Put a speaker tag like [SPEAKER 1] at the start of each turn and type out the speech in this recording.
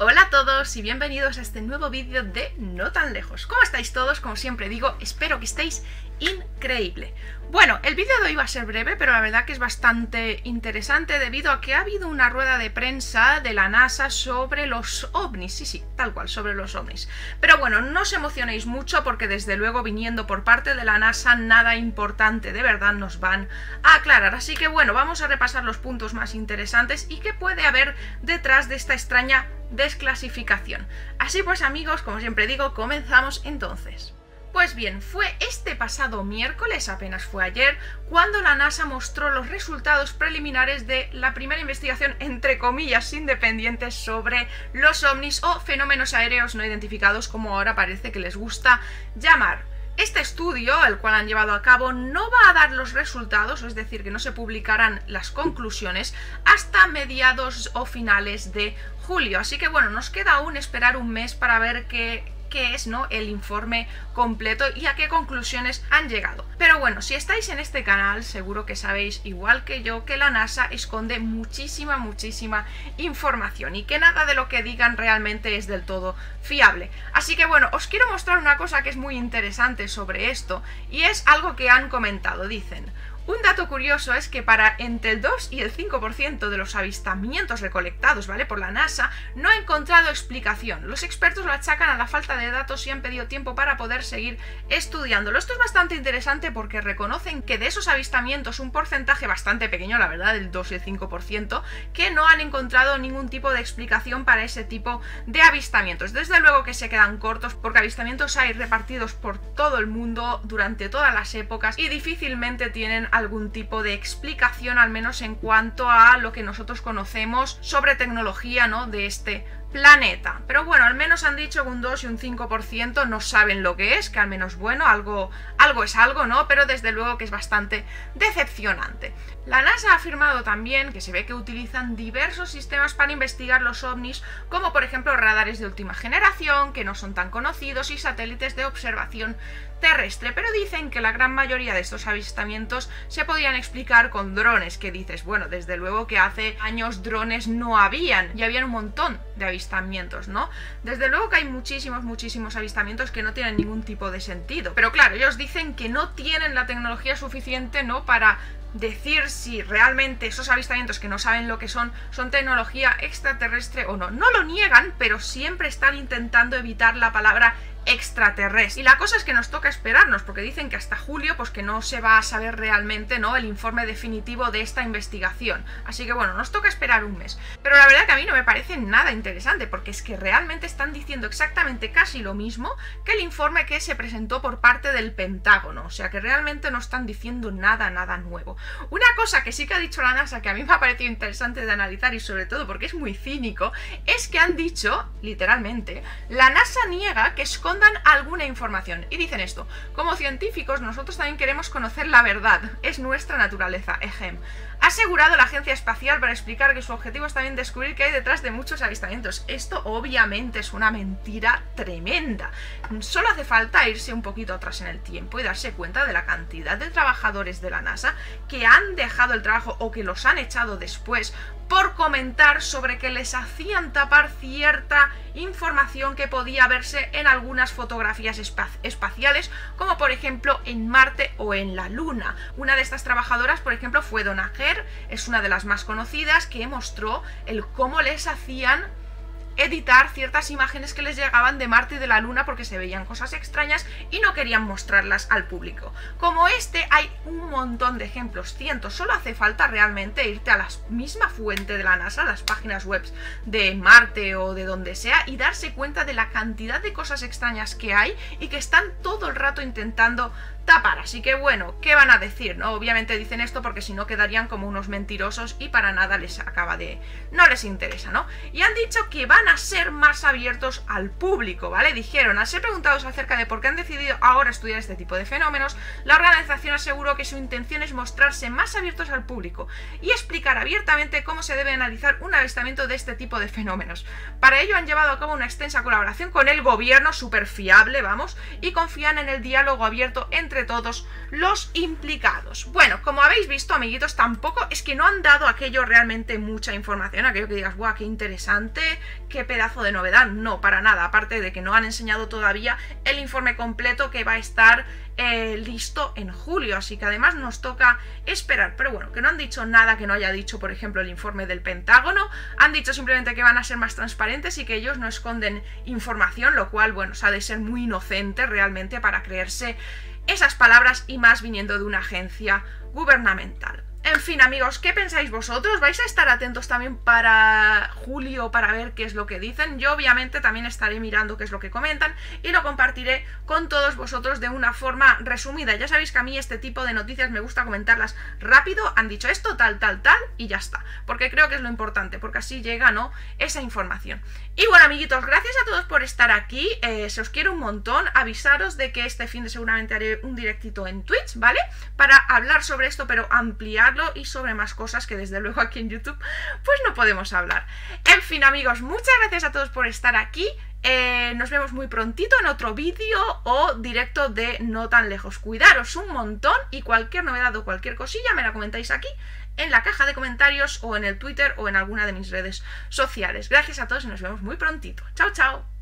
[SPEAKER 1] Hola a todos y bienvenidos a este nuevo vídeo de No Tan Lejos. ¿Cómo estáis todos? Como siempre digo, espero que estéis increíble. Bueno, el vídeo de hoy va a ser breve, pero la verdad que es bastante interesante debido a que ha habido una rueda de prensa de la NASA sobre los ovnis. Sí, tal cual, sobre los ovnis. Pero bueno, no os emocionéis mucho porque desde luego viniendo por parte de la NASA nada importante de verdad nos van a aclarar. Así que bueno, vamos a repasar los puntos más interesantes y qué puede haber detrás de esta extraña desclasificación. Así pues amigos, como siempre digo, comenzamos entonces. Pues bien, fue este pasado miércoles, apenas fue ayer, cuando la NASA mostró los resultados preliminares de la primera investigación, entre comillas, independiente sobre los ovnis o fenómenos aéreos no identificados, como ahora parece que les gusta llamar. Este estudio, el cual han llevado a cabo, no va a dar los resultados, es decir, que no se publicarán las conclusiones hasta mediados o finales de julio. Así que bueno, nos queda aún esperar un mes para ver qué es, ¿no?, el informe completo y a qué conclusiones han llegado. Pero bueno, si estáis en este canal seguro que sabéis, igual que yo, que la NASA esconde muchísima información y que nada de lo que digan realmente es del todo fiable. Así que bueno, os quiero mostrar una cosa que es muy interesante sobre esto y es algo que han comentado. Dicen: un dato curioso es que para entre el 2 y el 5% de los avistamientos recolectados, ¿vale?, por la NASA, no ha encontrado explicación. Los expertos lo achacan a la falta de datos y han pedido tiempo para poder seguir estudiándolo. Esto es bastante interesante porque reconocen que de esos avistamientos un porcentaje bastante pequeño, la verdad, del 2 y el 5%, que no han encontrado ningún tipo de explicación para ese tipo de avistamientos. Desde luego que se quedan cortos porque avistamientos hay repartidos por todo el mundo durante todas las épocas y difícilmente tienen algún tipo de explicación, al menos en cuanto a lo que nosotros conocemos sobre tecnología, ¿no?, de este planeta. Pero bueno, al menos han dicho que un 2 y un 5% no saben lo que es, que al menos bueno, algo es algo, ¿no? Pero desde luego que es bastante decepcionante. La NASA ha afirmado también que se ve que utilizan diversos sistemas para investigar los ovnis, como por ejemplo radares de última generación, que no son tan conocidos, y satélites de observación terrestre, pero dicen que la gran mayoría de estos avistamientos se podían explicar con drones, que dices, bueno, desde luego que hace años drones no habían, y habían un montón de avistamientos, ¿no? Desde luego que hay muchísimos avistamientos que no tienen ningún tipo de sentido, pero claro, ellos dicen que no tienen la tecnología suficiente, ¿no?, para decir si realmente esos avistamientos que no saben lo que son tecnología extraterrestre o no. No lo niegan, pero siempre están intentando evitar la palabra extraterrestre. Y la cosa es que nos toca esperarnos, porque dicen que hasta julio pues que no se va a saber realmente, ¿no?, el informe definitivo de esta investigación. Así que bueno, nos toca esperar un mes. Pero la verdad que a mí no me parece nada interesante, porque es que realmente están diciendo exactamente casi lo mismo que el informe que se presentó por parte del Pentágono. O sea que realmente no están diciendo nada nuevo. Una cosa que sí que ha dicho la NASA, que a mí me ha parecido interesante de analizar, y sobre todo porque es muy cínico, es que han dicho, literalmente, la NASA niega que escondan alguna información. Y dicen esto: como científicos nosotros también queremos conocer la verdad, es nuestra naturaleza. Ha asegurado la agencia espacial para explicar que su objetivo es también descubrir qué hay detrás de muchos avistamientos. Esto obviamente es una mentira tremenda. Solo hace falta irse un poquito atrás en el tiempo y darse cuenta de la cantidad de trabajadores de la NASA que han dejado el trabajo o que los han echado después por comentar sobre que les hacían tapar cierta información que podía verse en algunas fotografías espaciales, como por ejemplo en Marte o en la Luna. Una de estas trabajadoras, por ejemplo, fue Donna Hare, es una de las más conocidas, que mostró el cómo les hacían editar ciertas imágenes que les llegaban de Marte y de la Luna porque se veían cosas extrañas y no querían mostrarlas al público. Como este hay un montón de ejemplos, cientos. Solo hace falta realmente irte a la misma fuente de la NASA, las páginas web de Marte o de donde sea, y darse cuenta de la cantidad de cosas extrañas que hay y que están todo el rato intentando tapar. Así que bueno, ¿qué van a decir, no? Obviamente dicen esto porque si no quedarían como unos mentirosos y para nada les acaba de... no les interesa, ¿no? Y han dicho que van a ser más abiertos al público, ¿vale? Dijeron, al ser preguntados acerca de por qué han decidido ahora estudiar este tipo de fenómenos, la organización aseguró que su intención es mostrarse más abiertos al público y explicar abiertamente cómo se debe analizar un avistamiento de este tipo de fenómenos. Para ello han llevado a cabo una extensa colaboración con el gobierno, súper fiable, vamos, y confían en el diálogo abierto entre todos los implicados. Bueno, como habéis visto, amiguitos, tampoco es que no han dado aquello realmente mucha información, aquello que digas, guau, qué interesante, qué pedazo de novedad, no, para nada, aparte de que no han enseñado todavía el informe completo que va a estar listo en julio, así que además nos toca esperar, pero bueno, que no han dicho nada que no haya dicho, por ejemplo, el informe del Pentágono, han dicho simplemente que van a ser más transparentes y que ellos no esconden información, lo cual, bueno, se ha de ser muy inocente realmente para creerse esas palabras y más viniendo de una agencia gubernamental. En fin, amigos, ¿qué pensáis vosotros? ¿Vais a estar atentos también para julio para ver qué es lo que dicen? Yo obviamente también estaré mirando qué es lo que comentan y lo compartiré con todos vosotros de una forma resumida. Ya sabéis que a mí este tipo de noticias me gusta comentarlas rápido, han dicho esto, tal, tal, tal y ya está. Porque creo que es lo importante, porque así llega, ¿no?, esa información. Y bueno, amiguitos, gracias a todos por estar aquí, se os quiero un montón, avisaros de que este fin de seguramente haré un directito en Twitch, ¿vale? Para hablar sobre esto, pero ampliarlo y sobre más cosas que desde luego aquí en YouTube pues no podemos hablar. En fin, amigos, muchas gracias a todos por estar aquí. Nos vemos muy prontito en otro vídeo o directo de No Tan Lejos. Cuidaros un montón y cualquier novedad o cualquier cosilla me la comentáis aquí en la caja de comentarios o en el Twitter o en alguna de mis redes sociales. Gracias a todos y nos vemos muy prontito. Chao, chao.